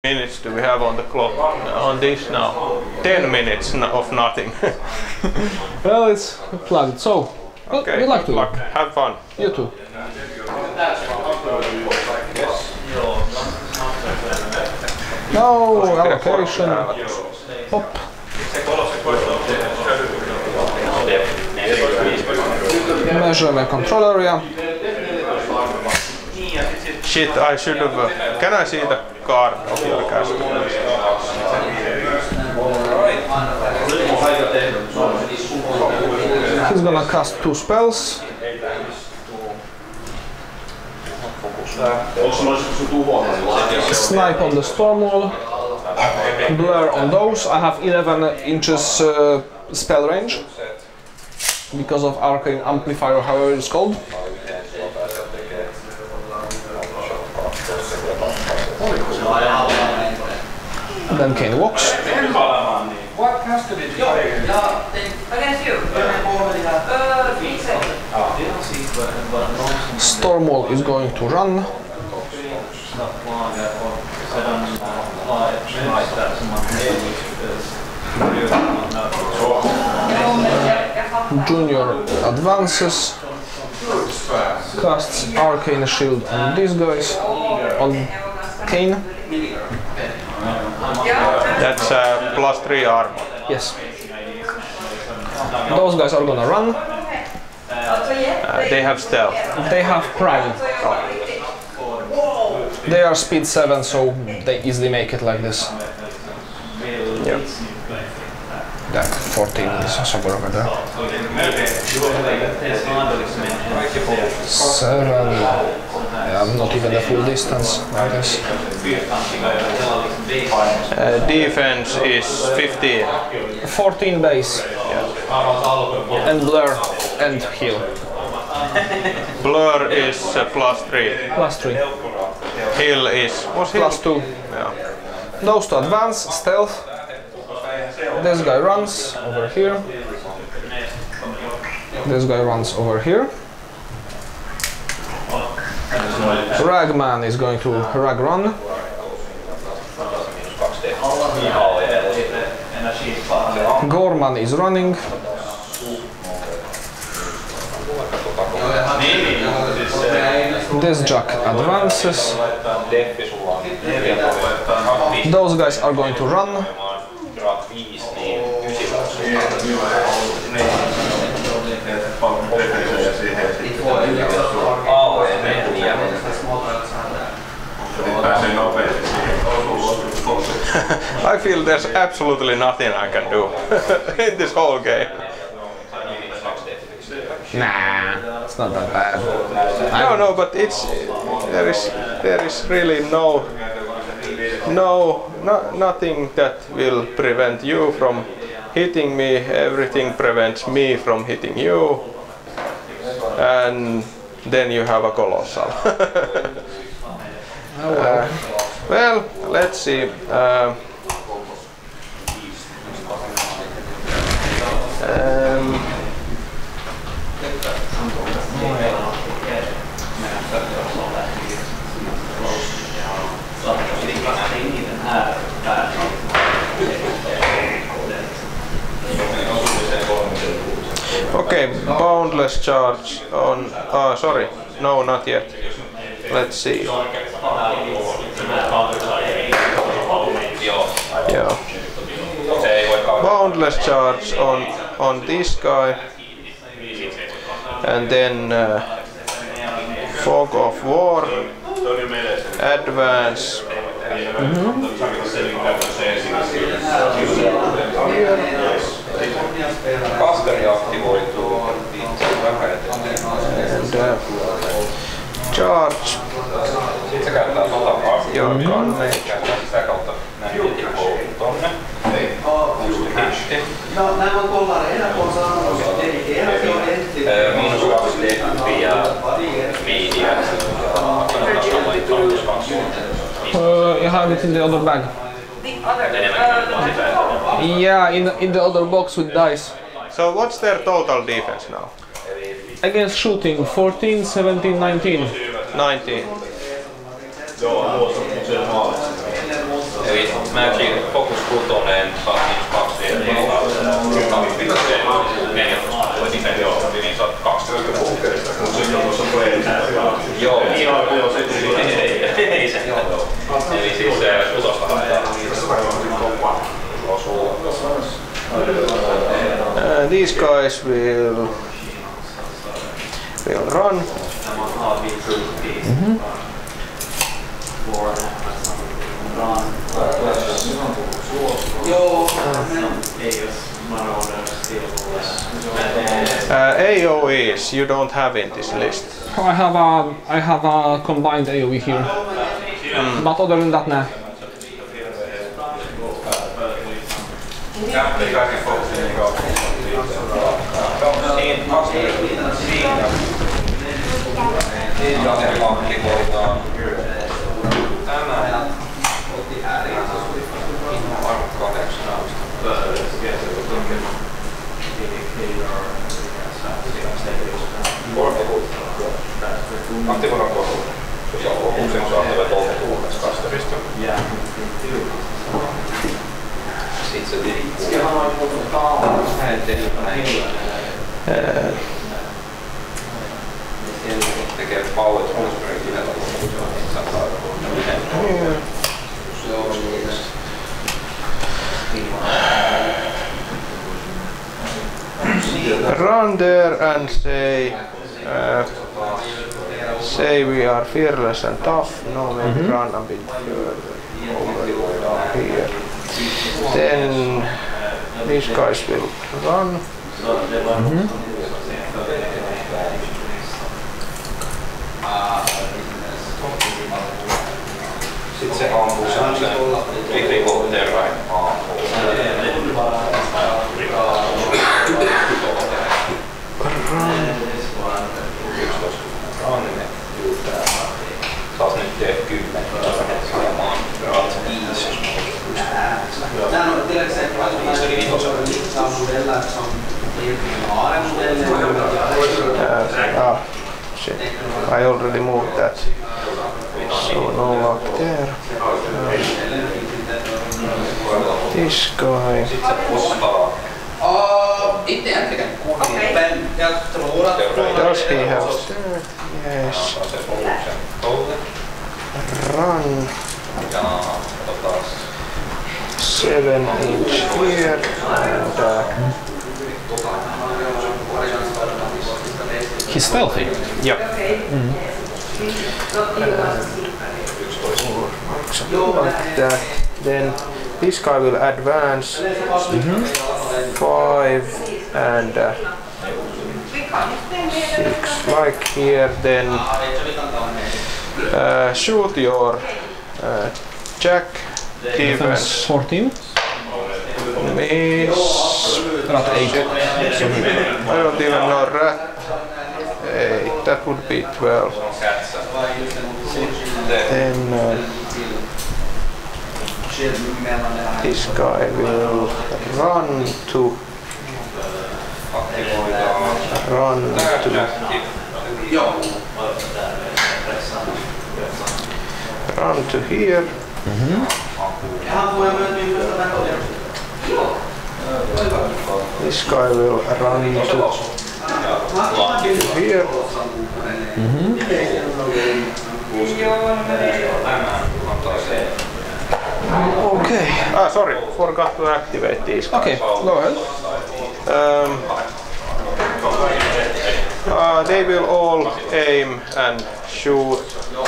minutes do we have on the clock on this now? 10 minutes of nothing. Well, it's plugged. So, okay, good luck to you. Have fun. You too. No allocation. Hop. Measure my control area. Shit, I should have. Can I see the card of your cast? He's gonna cast 2 spells. Snipe on the Stormwall. Blur on those. I have 11 inches spell range because of Arcane Amplifier, however it's called. Then Kane walks. What custom did you play? Against you. Stormwall is going to run. Junior advances. Casts Arcane Shield on these guys. On Kane. That's +3 armor. Yes. Those guys are gonna run. They have stealth. They have Prime. They are speed 7, so they easily make it like this. Yep. That 14 is somewhere over there. 7. Yeah, not even the full distance, I guess. Defense is 15. 14 base. Yeah. And blur and heal. Blur is +3. +3. Heal is +2. Yeah. Those to advance, stealth. This guy runs over here. This guy runs over here. Ragman is going to rag run. Gorman is running. This Jack advances. Those guys are going to run. I feel there's absolutely nothing I can do in this whole game. Nah, it's not that bad. No, but it's there is really nothing that will prevent you from hitting me. Everything prevents me from hitting you, and then you have a colossal. Well, let's see. Okay, boundless charge on. Sorry, no, not yet. Let's see. Yeah. Boundless charge on this guy, and then Fog of War, advance. Kasteri aktivoituu. Charge. Sitten se käyttää Your gunmate. Sitä kautta näin tipuu tonne. No, nämä on kollareina, kun on saanut -2 deppi ja speedia. You have it in the other bag. Yeah, in the other box with dice. So what's their total defense now? Against shooting, 14, 17, 19. 19. Eli Magic Focus 6 saat niin 2 niin saat 12 kuukaudesta. Joo. Ei se. Eli siis kutosta these guys will run. AOEs you don't have in this list. I have a combined AoE here, but other than that, nah. Aktivoida kohdalla. Ja lopuksi saattaa tuolta tuulesta kasterista. Sitten se liikkuu. Tekee pallot uusperin kivellä. Run there and say we are fearless and tough. No, maybe run a bit further over here. Then these guys will run. Sitten se ampuu semmoisen rikoterrain aamuun. Taas nyt teet 10 ja mä oon 5, jos mä Shit. I already moved that. So no luck there. This guy. Does he have that? Yes. Run. 7 inch here and He's stealthy. yeah. Like that. Then this guy will advance 5 and 6 like here. Then shoot your jack. Defense 14. Miss. Rat 8. I don't even know rat 8. That would be 12. Then this guy will run to here. This guy will run to here. Okay. Sorry, forgot to activate these guys. Okay, go ahead. They will all aim and shoot.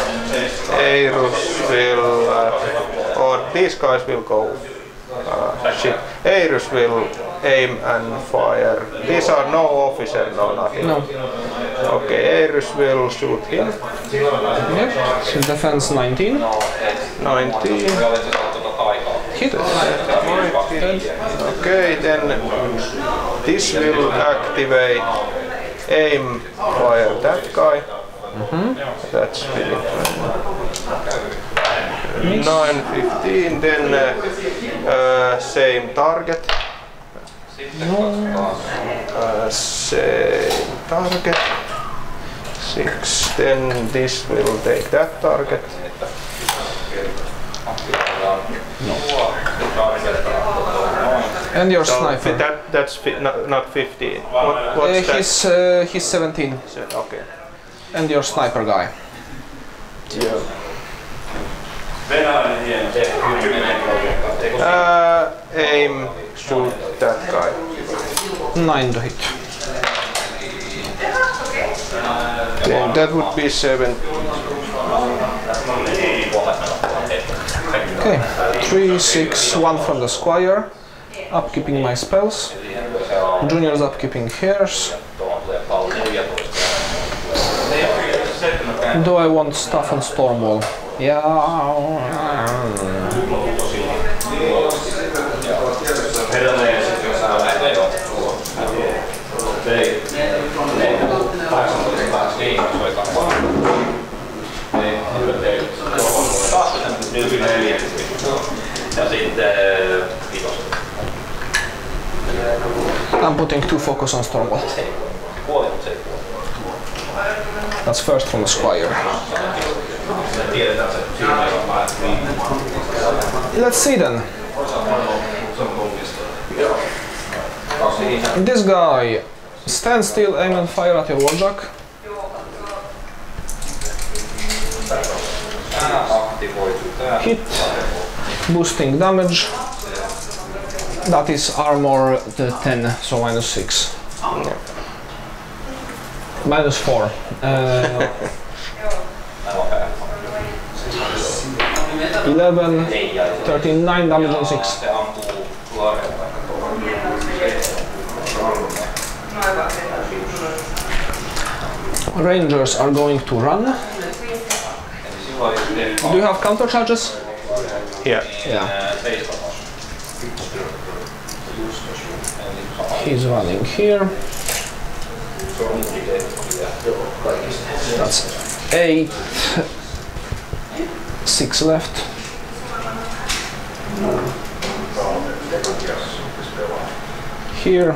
Eirus will, or these guys will go. Shit. Eirus will aim and fire. These are no officer, no nothing. No. Okay, Eirus will shoot him. Yep. So defense 19. 19. Hit. Okay, then this will activate aim, fire that guy. That's Philip. 9-15, then same target. Same target. 6, then this will take that target. And your So sniper. that's not 15. What's He's 17. that? Okay. And your sniper guy. Yeah. Aim, shoot that guy. 9 to hit. Then that would be 7. Okay, 3, 6, 1 from the squire. Upkeeping my spells. Junior's upkeeping hers. Do I want stuff on Stormwall? Yeah. I'm putting 2 focus on Stormwall. That's first from the squire. Let's see then. This guy, stand still, aim and fire at your warjack. Hit, boosting damage. That is armor 10, so -6. -4. 11, 13, 9 damage on 6. Rangers are going to run. Do you have counter charges? Yeah. Yeah. He's running here. That's 8. 6 left. Here.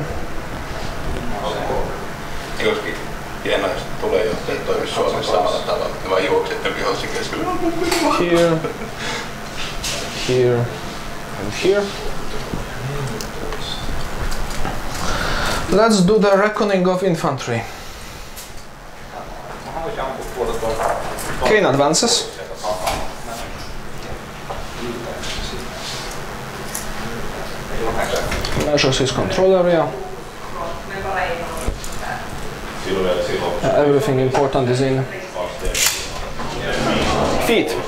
Joskin hienoa, jos tulee johtaja toimii Suomessa samalla tavalla, että vaan juoksette vihollisen keskellä. Here. Here. And here. Let's do the reckoning of infantry. Kane advances. Measures his control area. Everything important is in. Feet.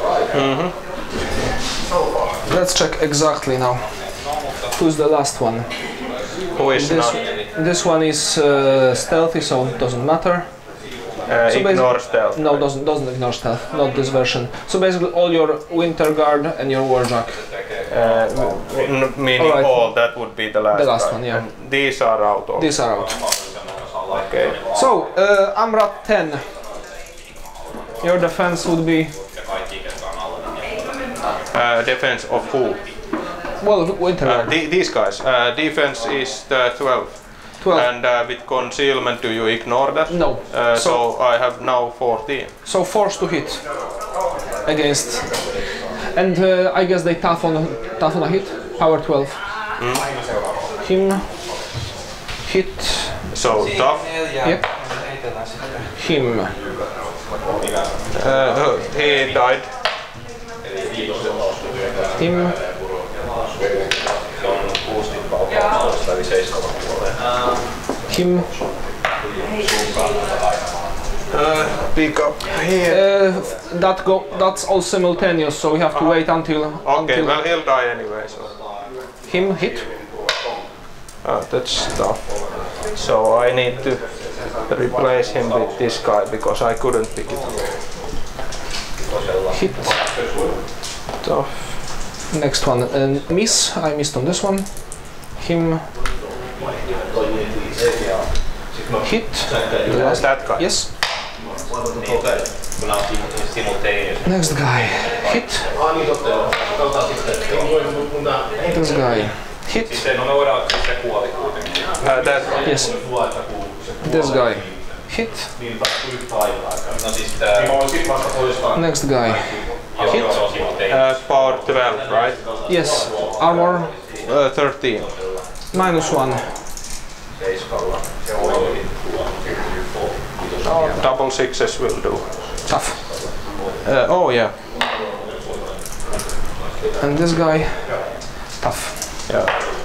Let's check exactly now. Who's the last one? Who is not? This one is stealthy, so it doesn't matter. So Ignore stealth. No, doesn't ignore stealth. Not this version. So basically, all your winter guard and your warjack. Meaning Alright. all, that would be the last. The last guy. one, yeah. And these are out. Of. These are out. Okay. So Amrat 10. Your defense would be Defense of who? well, winter guard. These guys. Defense is 12. 12. And with concealment, do you ignore that? No. So I have now 14. So forced to hit against, and I guess they tough on a hit. Power 12. Him hit. So tough. Yep. Him. He died. Him. Him. Pick up here. That's all simultaneous, so we have to wait until. Okay, well he'll die anyway. So. Him hit. That's tough. So I need to replace him with this guy because I couldn't pick it up. Hit. Tough. Next one. Miss. I missed on this one. Him. Hit. That's that guy. Yes. Next guy. Hit. This guy. Hit. Yes. This guy. Hit. Next guy. Hit. Power 12, right? Yes. Armor. 13. -1. Double sixes will do. Tough. Oh yeah. And this guy, tough. Yeah.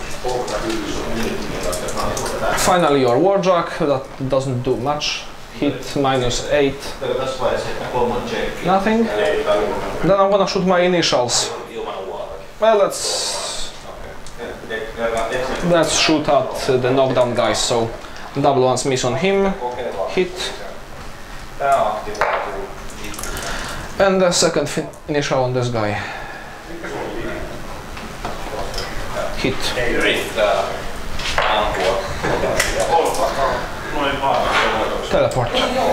Finally your Warjack, that doesn't do much. Hit -8. Nothing. Then I'm gonna shoot my initials. Well, let's shoot at the knockdown guys. So double ones miss on him. Hit. And the second initial on this guy. Hit. Teleport.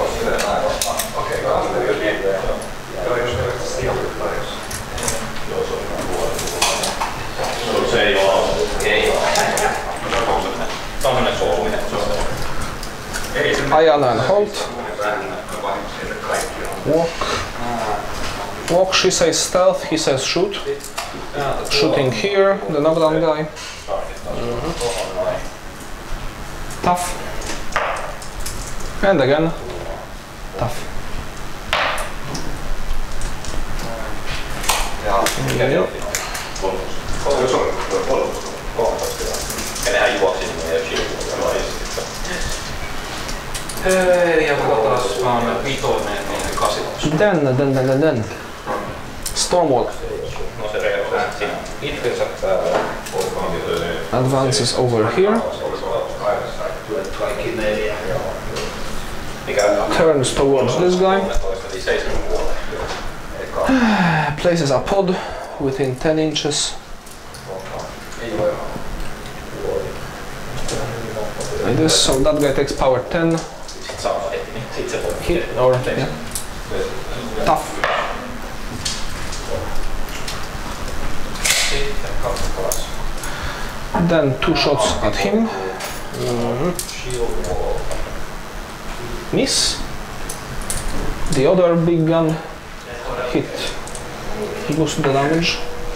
Ayana and Holt. Walk. Walk, she says stealth, he says shoot. Shooting here, the knockdown guy. Tough. And again, tough. Yep. Then. Stormwall. Advances over here. Turns towards this guy. Places a pod within 10 inches. Like this, so that guy takes power 10. Hit or yeah. Tough. Then 2 shots at him. Miss. The other big gun hit. Boost the damage.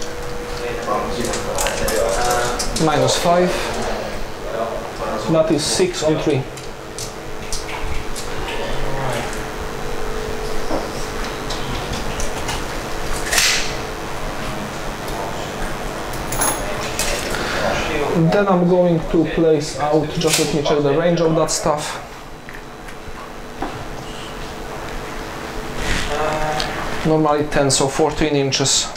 -5. That is 6 on 3. Then I'm going to place out, just let me check the range of that stuff. Normally 10, so 14 inches.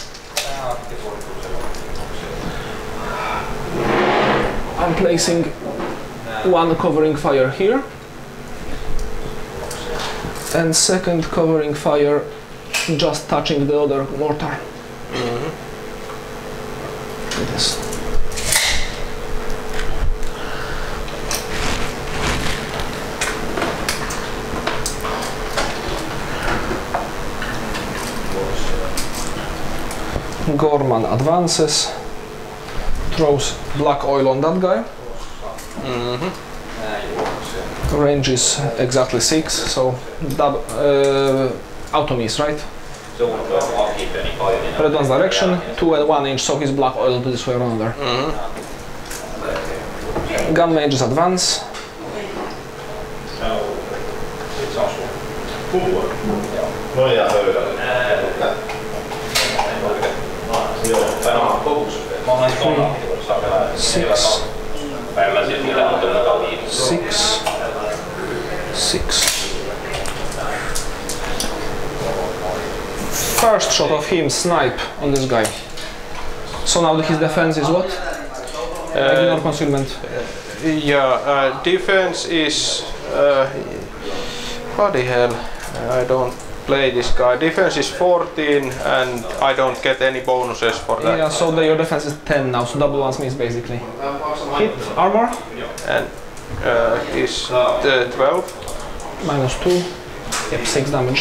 I'm placing one covering fire here and second covering fire just touching the other mortar. Like this. Gorman advances, throws black oil on that guy. Range is exactly 6, so auto miss, right? Red one's direction, 2 and 1 inch, so he's black oil this way around there. Gun mages advance. Six. First shot of him, snipe on this guy. So now his defense is what? Ignore concealment. Yeah, defense is... what the hell? I don't play this guy. Defense is 14 and I don't get any bonuses for that. Yeah, so your defense is 10 now, so double ones miss basically. Hit, armor. And is 12. -2. Yep, 6 damage.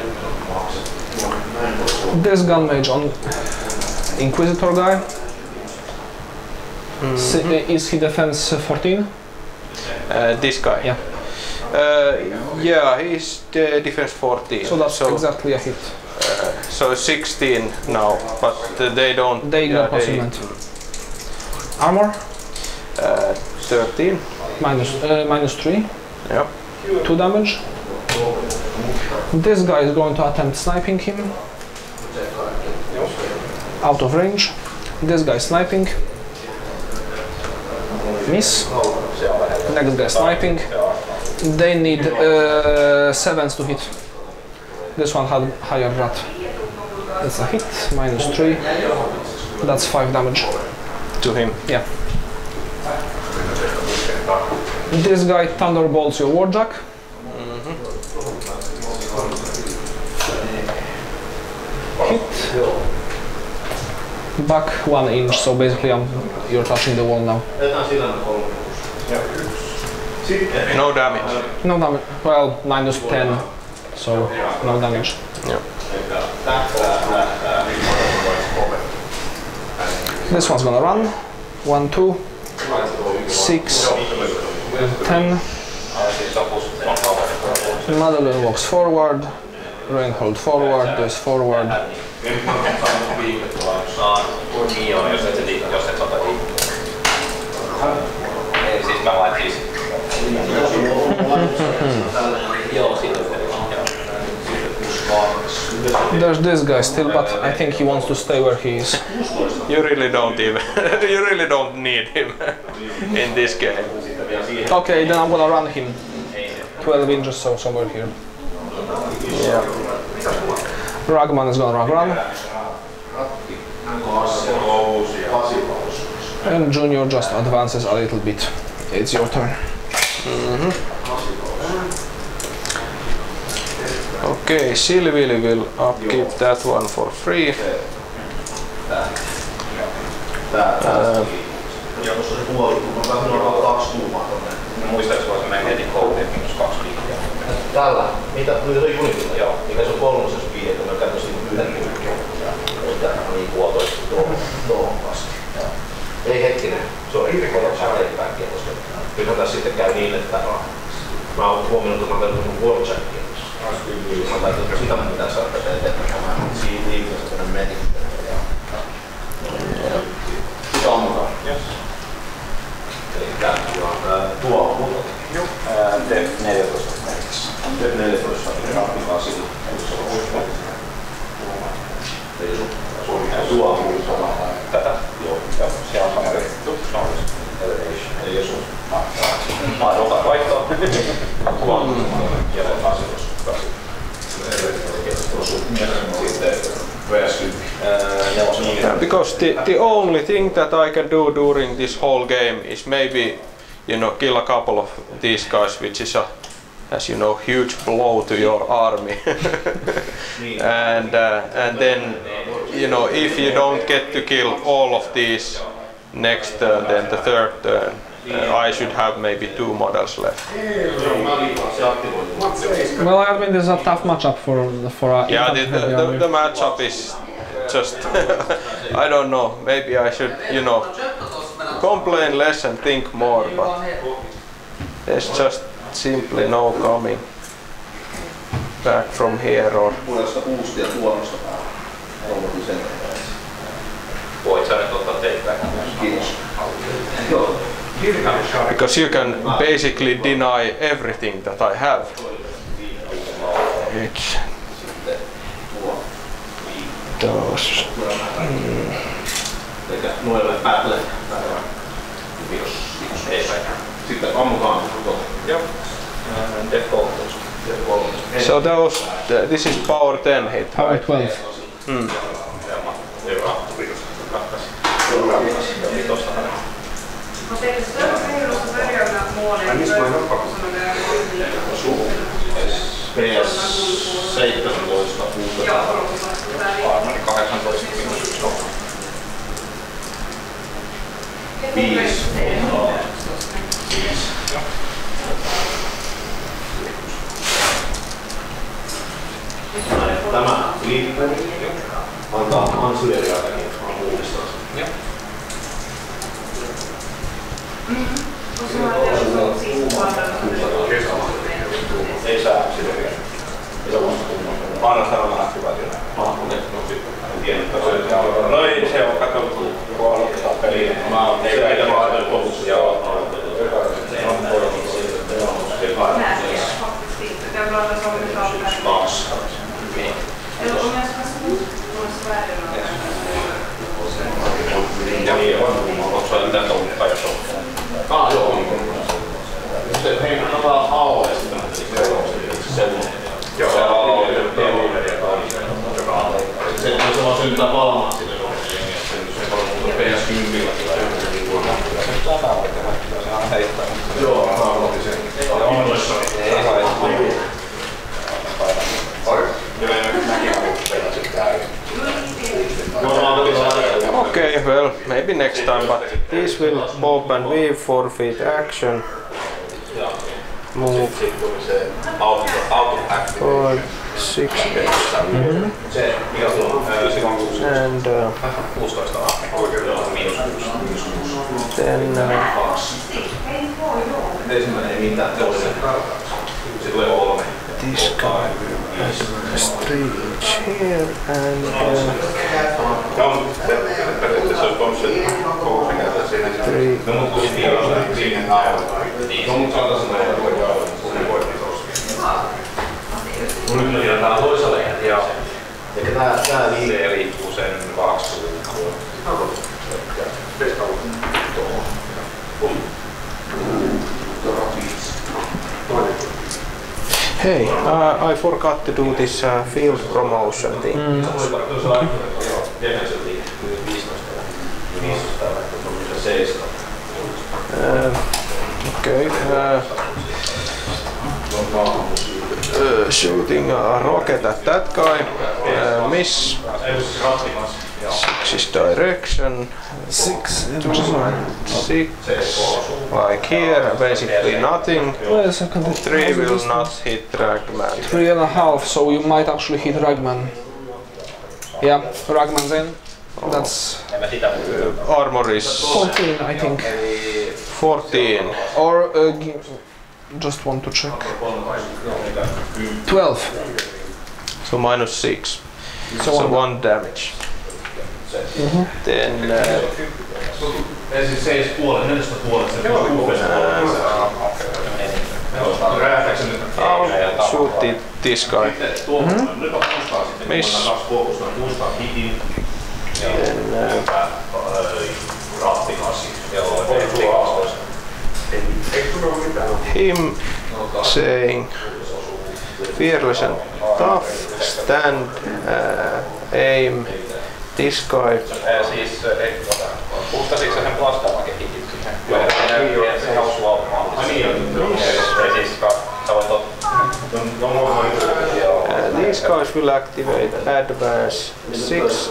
This gun mage on Inquisitor guy. Is he defense 14? This guy? Yeah. Yeah, he's defense 14. So that's exactly a hit. so 16 now, but they don't. They got concealment. Armor? 13. Minus 3. Yep. 2 damage. This guy is going to attempt sniping him. Out of range. This guy sniping. Miss. Next guy sniping. They need 7s to hit. This one had higher rat. That's a hit. Minus 3. That's 5 damage. To him. Yeah. This guy thunderbolts your warjack. Hit. Back 1 inch, so basically you're touching the wall now. No damage. No damage. Well, minus 10, so no damage. Yeah. This one's gonna run. 1, 2, 6, 10. Madeline walks forward. Reinhold forward, goes forward. There's this guy still, but I think he wants to stay where he is. You really don't even. You really don't need him in this game. Okay, then I'm gonna run him 12 inches, so somewhere here. Yeah. Ragman is gonna run. And Junior just advances a little bit. It's your turn. Okay, Silvili will upkeep that one for free. Muistaakseni voisi mennä heti kouluun, minus 2 viikkoa. Tällä? Mitä se on Unitilla? Joo. Mikä se on 3.5, että mä katsoin yhden liikkeen. Että niin vuotoista tuohon vasta. Ei hetkinen, se on eri korottaa eteenpäinkin, koska nythän tässä sitten käy niin, että mä oon huomioinut, että mä oon pelannut Warjackia. Mä täytyy, että sitä mun pitää saada tätä eteenpäin. Siinä liikkeessä tänne metin. Sitä on mukaan. Eli tää tuo on muuta. Joo. Def 14 merkissä. Def 14 on sillä. Tuo on muuta. Tätä? Joo. Siellä on sama rehti. Eli jos on ota vaihtoa. tuo on ja asetus. Yeah, because the only thing that I can do during this whole game is maybe, you know, kill a couple of these guys, which is a, as you know, huge blow to your army. And then, you know, if you don't get to kill all of these next turn, then the third turn, I should have maybe 2 models left. Well, I mean, this is a tough matchup for a Yeah, the matchup is just I don't know. Maybe I should, you know, complain less and think more, but there's just simply no coming back from here or. Voit sä nyt ottaa teitä? Kiitos. Because you can basically deny everything that I have. It's those. Noille päälle. Sitten ammutaan. Joo. Def 13. So those, this is power 10 hit. Power 12. PS 17 Armani 18 5. Tämä liippuu antaa ansyriakin uudistaa. Joo. Ei saa sillä. Ei saa vasta kunnolla. Anna sanoa aktivaationa. Okay, well, maybe next time, but this will bob and weave, forfeit action, move 4, 6, and then this guy has stretch here and hey, I forgot to do this field promotion thing. Okay. Shooting a rocket at that guy. Miss. 6 is direction. 6, 2, 6. Like here, basically nothing. 3 will not hit Ragman. 3.5, so you might actually hit Ragman. Yeah, Ragman's in. That's armor is 14, I think. 14. Or just want to check. 12. So minus 6. So 1 damage. Then I'll shoot this guy. Miss. Then him saying fearless and tough, stand, aim, this guy. Siis puhtasitko sen plastaavakin hitit siihen? Se osuu automaattisesti. Siis sä voit These guys will activate advance 6.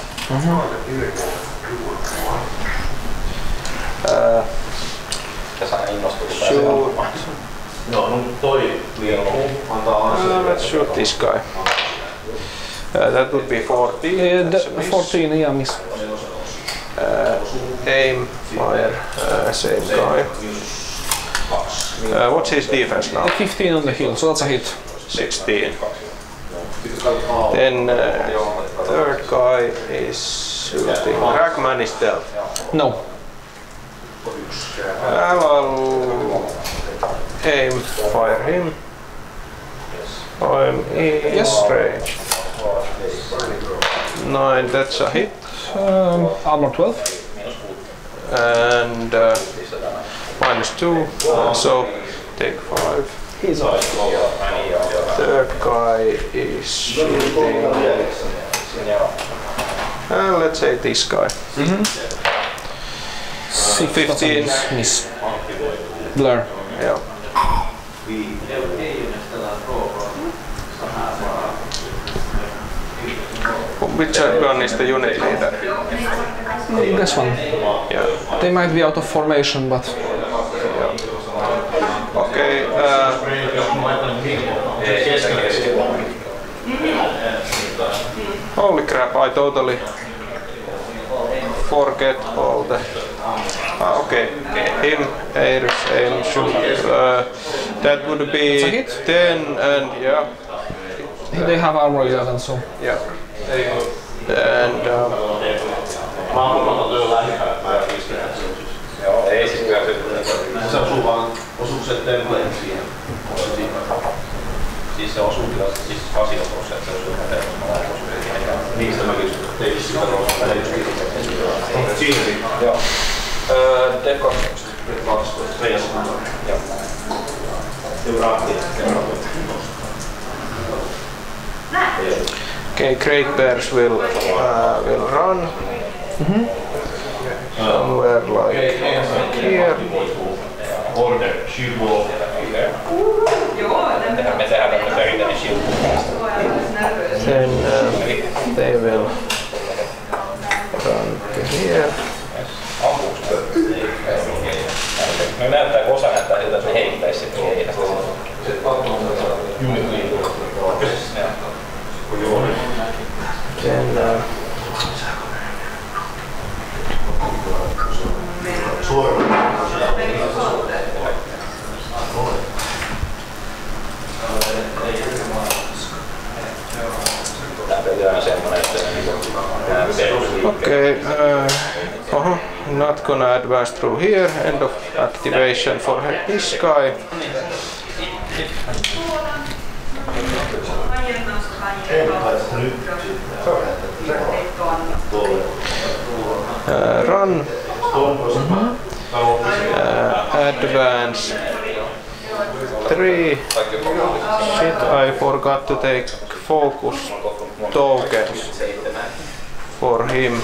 Shoot. Let's shoot this guy. That would be 14. 14, yeah, miss. Aim, fire, same guy. What's his defense now? 15 on the hill, so that's a hit. 16. Then third guy is shooting. Ragman is dealt. No. I'll aim, fire him. I'm in range. 9, that's a hit. Armor 12. And minus 2, so take 5. He's off. Third guy is shooting. Let's say this guy. 15. Miss. Blur. Yeah. Which gun is the unit leader? This one. Yeah. They might be out of formation, but... Okay. Holy crap, I totally forget all the... okay, him, Ares, aim, shoot. That would be 10 and yeah. They have armor 11, so... Yeah. And se template siihen? Siis se osuu kyllä siis asioitussa, että se osuu terveysmalla osuus. Niistä mäkin tein sitä roolaa. Siinäkin? Joo. D12. Joo. Okay, Great Bears will run somewhere like here. Order, shield wall. Me tehdään tämmöinen perinteinen shield. Then they will run to here. Me näyttää, kun osa näyttää siltä, että se heittäisi sitten heidästä. Then okay, not gonna advance through here. End of activation for this guy. Run. Advance 3. Shit, I forgot to take focus tokens for him.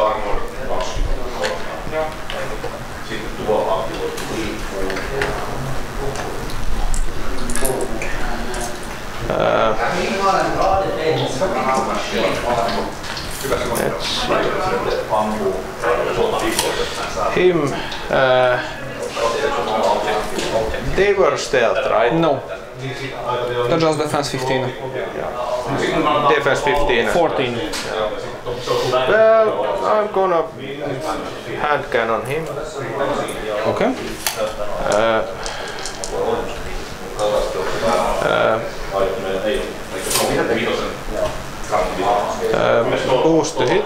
Him. They were stealth, right? No. They're just defense 15. Defense 15. 14. Well, I'm gonna hand cannon him. Okay. Boost to hit.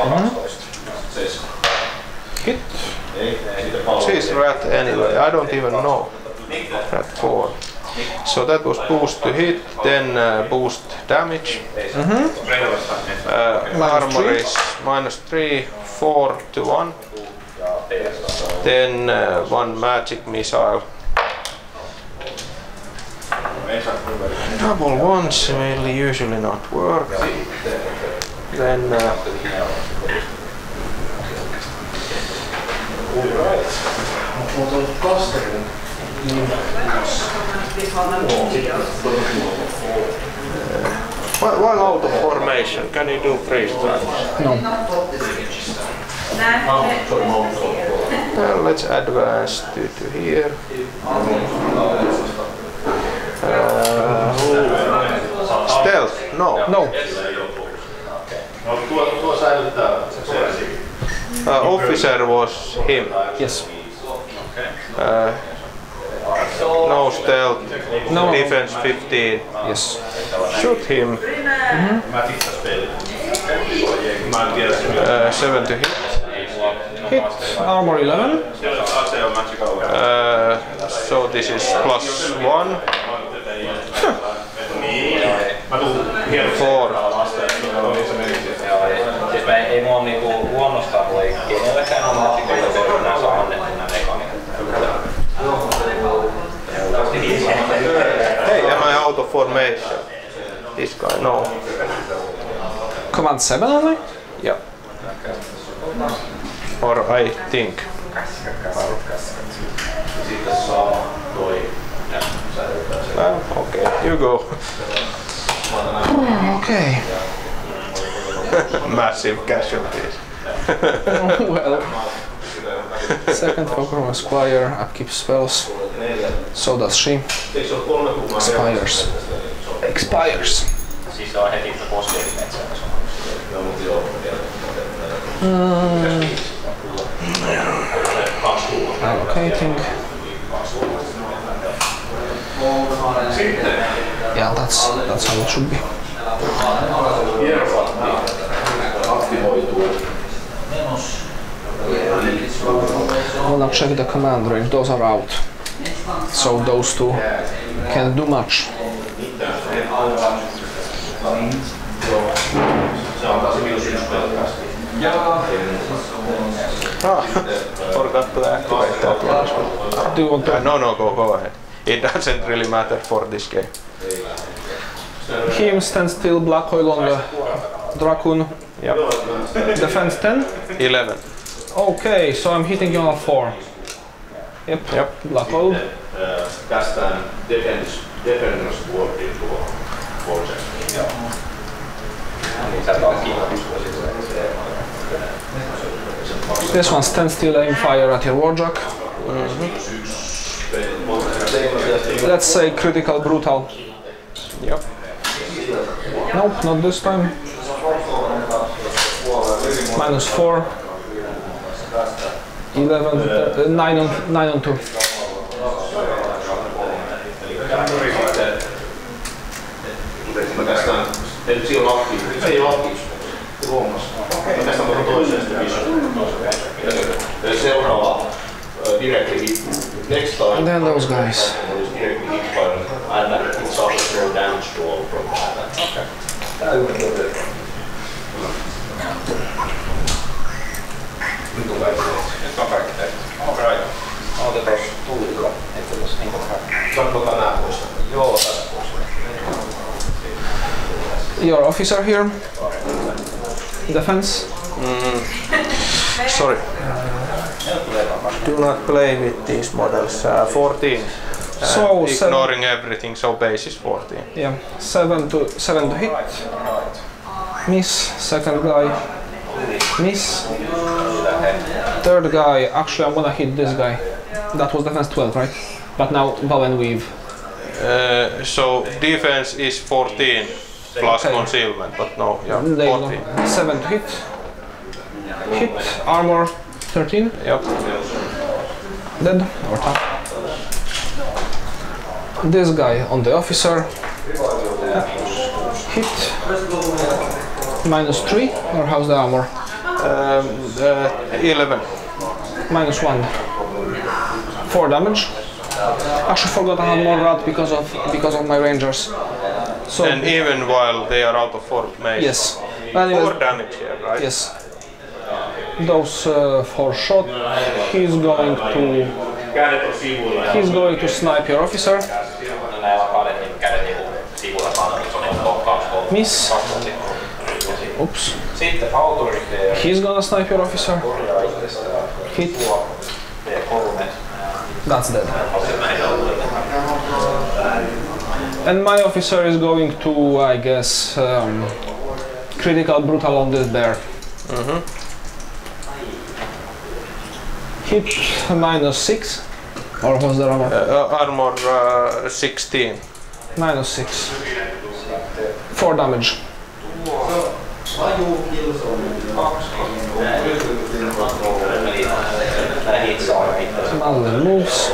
Hit. She's rat anyway, I don't even know. Rat 4. So that was boost to hit, then boost damage. Armor is -3, 4 to 1. Then 1 magic missile. Double ones will usually not work. Then while out of formation, can you do freeze time? No. Well, let's advance to here. Stealth? No. No. Tuo säilyttää Officer was him. Yes. No stealth. No. Defense 15. Yes. Shoot him. 7 to hit. Hit. Armor 11. So this is +1. 4. Siis ei mua niinku luonnostaan voi kenellekään ole matsikoita verran saa annettu nää mekaniikat. Hey, am I out of formation? This guy, no. Command 7 only? Yeah. Or I think. Okay, you go. Okay. Massive casualties. Well. Second Pokemon Squire, upkeep spells. So does she. Expires. Expires. Siis se on heti poskeelimetsään. Allocating. Yeah, that's how it should be. I wanna check the command range. Those are out. So those two can't do much. Forgot to activate that one. Do you want to? No, go ahead. It doesn't really matter for this game. Him stand still, black oil on the Dracoon. Yep. Defense 10? 11. Okay, so I'm hitting you on a 4. Yep. Black oil. Kästään defenders vuotiin tuo project. This one stands still, aim fire at your warjack. Let's say critical brutal. Yep. Nope, not this time. -4. 11, 9 on 2. Mä kästään, eli se on aktiivinen. Se ei ole aktiivinen. Huomas. Mä kästään tuohon toiseen division. Seuraava directly hit. Next time. And then those guys. Directly hit by and it suffers no damage to all from that. Okay. Nyt on kaikki tehty. Alright. Otetaan tuulilla, että jos niin kuin Saanko nää pois? joo, tästä pois. Your officer here. Defense. Sorry. Do not play with these models. 14. So ignoring everything, so base is 14. Yeah, 7 to hit. Miss. Second guy. Miss. Third guy. Actually, I'm gonna hit this guy. That was defense 12, right? But now bow and weave. So defense is 14 plus Okay. concealment, but no, yeah, There you 14. go. 7 to hit. Hit. Armor 13. Yep. Dead or tap. This guy on the officer. Hit. -3, or how's the armor? 11. -1. 4 damage. Actually forgot I had more rat because of my rangers. So And even while they are out of fort mace. yes. Anyways, 4 damage here, right? yes. Those 4 shot. He's going to snipe your officer. Näillä on kahdet niin kädet niinku sivulla kanssa, se on niinku blokkaus. Miss. Oops. Sitten autoriteet. He's gonna snipe your officer. Hit. That's dead. And my officer is going to, I guess, critical brutal on this bear. Hit -6, or was there a Armor 16. -6? 4 damage. Malden moves.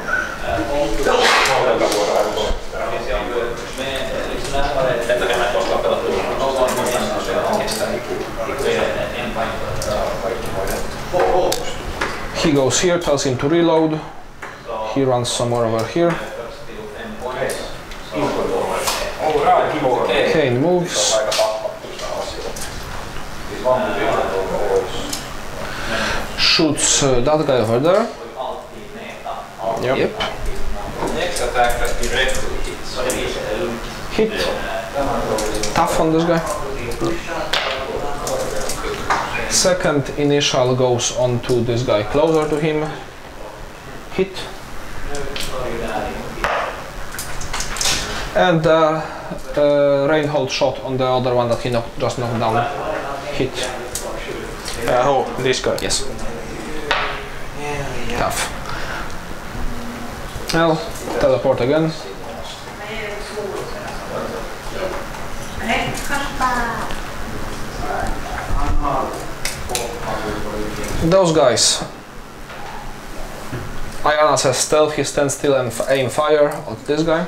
He goes here, tells him to reload. He runs somewhere over here. Kane moves. Shoots that guy over there. Yep. Hit. Tough on this guy. Second initial goes on to this guy closer to him. Hit. And Reinhold shot on the other one that he just knocked down. Hit. Oh, this guy. Yes. Tough. Well, teleport again. Those guys. Ayana says stealth, he stands still and aim fire at this guy.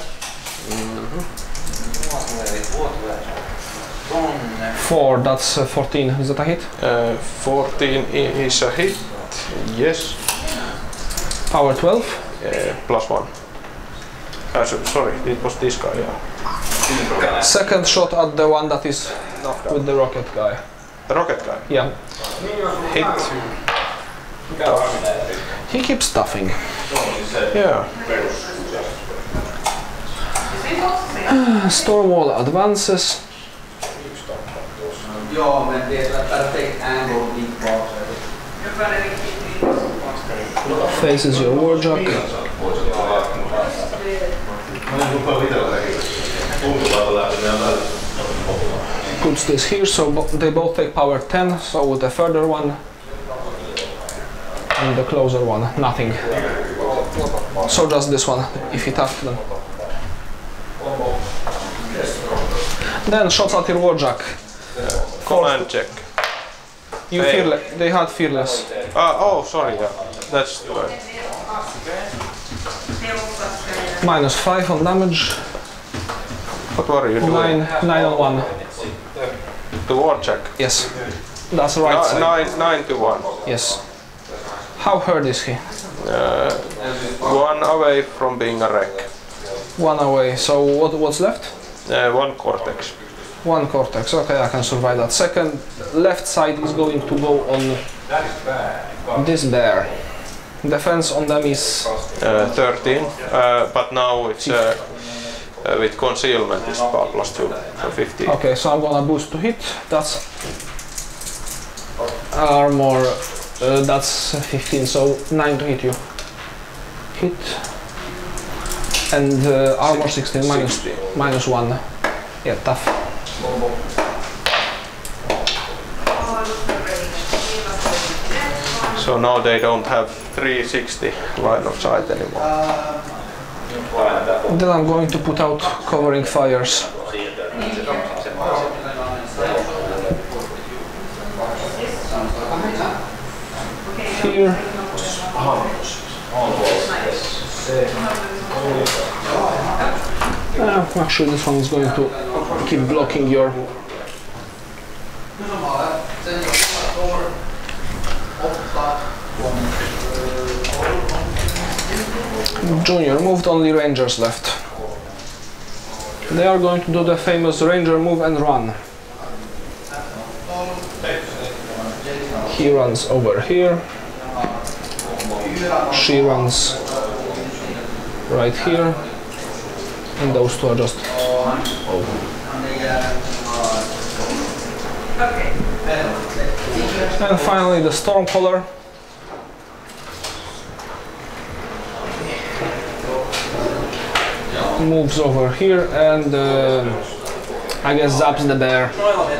4, that's 14, is that a hit? 14 is a hit, yes. Power 12. +1. Sorry, it was this guy, yeah. Second shot at the one that is with the rocket guy. The rocket guy? Yeah. Hit. He keeps stuffing. Yeah. Stormwall advances. Faces your warjack. Puts this here, so they both take power 10, so with the further one and the closer one, nothing. So just this one, if he tapped them. Then shots at your warjack. Command check. You fearless. They had fearless. Oh, sorry, yeah. That's right. -5 on damage. What were you doing? 9 on 1. The warjack. Yes. That's the right side. 9 to 1. Yes. How hurt is he? 1 away from being a wreck. 1 away. So what's left? 1 cortex. 1 cortex. Okay, I can survive that. Second, left side is going to go on this bear. Defense on them is 13, but now it's with concealment is +2, so 15. okay. So I'm gonna boost to hit. That's armor. That's 15. So 9 to hit you. Hit. And armor 16 -1. Yeah, tough. So now they don't have 360 line of sight anymore. Then I'm going to put out covering fires. Here. Actually, this one is going to keep blocking your. Junior moved, only rangers left. They are going to do the famous ranger move and run. He runs over here. She runs right here. And those two are just over. And finally the Stormcaller. Moves over here and I guess zaps the bear.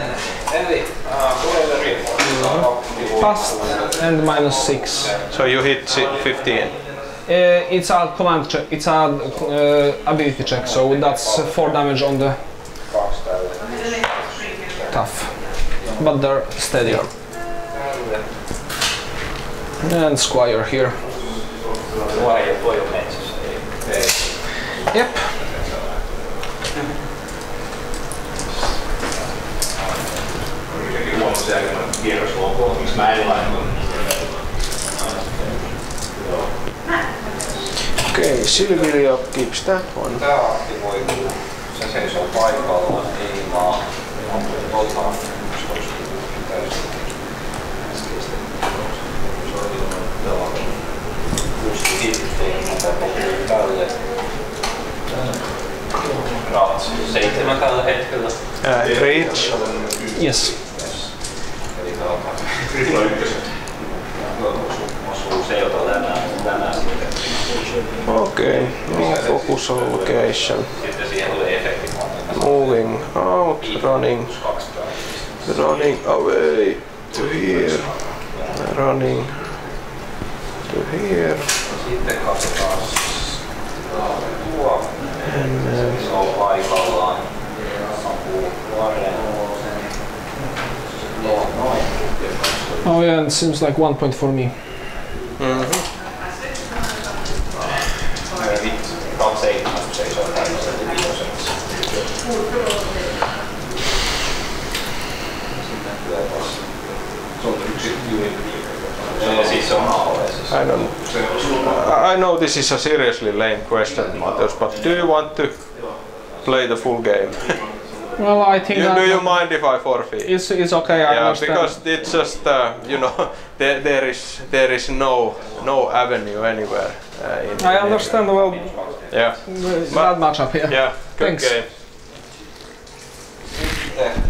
Passed and -6. So you hit 15. It's a command check, it's a ability check, so that's 4 damage on the tough, but they're steadier. And Squire here. Yep. Okay, Silvilia keeps that one. Se seisoo paikallaan, ei vaan. Rats 7 tällä hetkellä. Reach. Yes. Osuu se, jota tänään. Okay, focus on location. Sitten siihen tuli efekti. Moving out, running away to here, running to here. Sitten katsotaan tuo. Se on paikallaan. Ampuu nuoreen. Oh yeah, it seems like 1 point for me. Siis se on AOS. I don't. I know this is a seriously lame question, Matheus, but do you want to play the full game? Well, I think. Do you mind if I forfeit? It's okay. I understand. Because it's just you know there is no avenue anywhere. I understand. Well, yeah. bad matchup here. Yeah. Good Thanks. game.